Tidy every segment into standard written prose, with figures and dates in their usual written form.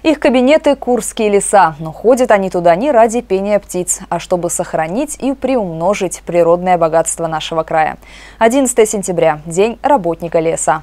Их кабинеты – Курские леса, но ходят они туда не ради пения птиц, а чтобы сохранить и приумножить природное богатство нашего края. 11 сентября – День работника леса.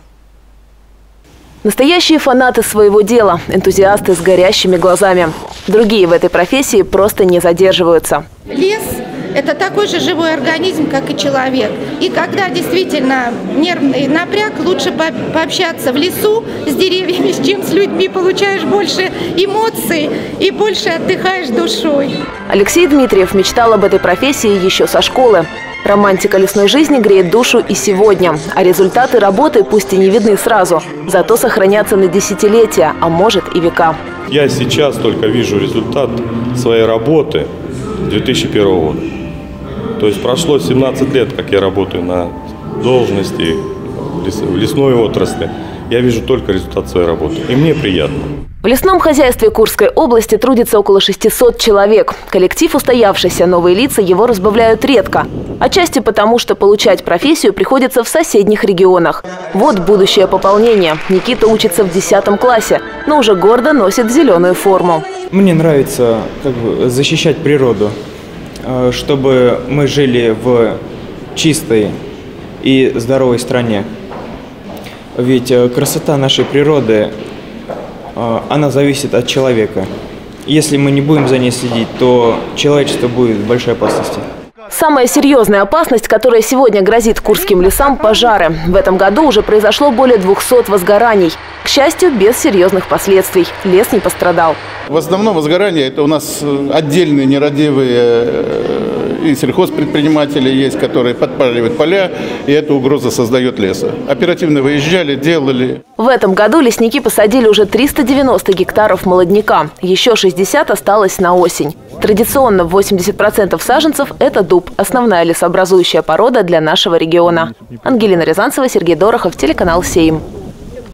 Настоящие фанаты своего дела, энтузиасты с горящими глазами. Другие в этой профессии просто не задерживаются. Лес – это такой же живой организм, как и человек. И когда действительно нервный напряг, лучше пообщаться в лесу с деревьями, чем с людьми, получаешь больше эмоций и больше отдыхаешь душой. Алексей Дмитриев мечтал об этой профессии еще со школы. Романтика лесной жизни греет душу и сегодня. А результаты работы пусть и не видны сразу, зато сохранятся на десятилетия, а может и века. Я сейчас только вижу результат своей работы 2001 года. То есть прошло 17 лет, как я работаю на должности в лесной отрасли. Я вижу только результат своей работы. И мне приятно. В лесном хозяйстве Курской области трудится около 600 человек. Коллектив устоявшийся, новые лица его разбавляют редко. Отчасти потому, что получать профессию приходится в соседних регионах. Вот будущее пополнение. Никита учится в 10 классе, но уже гордо носит зеленую форму. Мне нравится защищать природу, чтобы мы жили в чистой и здоровой стране. Ведь красота нашей природы, она зависит от человека. Если мы не будем за ней следить, то человечество будет в большой опасности. Самая серьезная опасность, которая сегодня грозит курским лесам – пожары. В этом году уже произошло более 200 возгораний. К счастью, без серьезных последствий. Лес не пострадал. В основном возгорания – это у нас отдельные нерадивые и сельхозпредприниматели есть, которые подпаливают поля, и эта угроза создает леса. Оперативно выезжали, делали. В этом году лесники посадили уже 390 гектаров молодняка. Еще 60 осталось на осень. Традиционно 80% саженцев – это дуб, основная лесообразующая порода для нашего региона. Ангелина Рязанцева, Сергей Дорохов, телеканал «Сейм».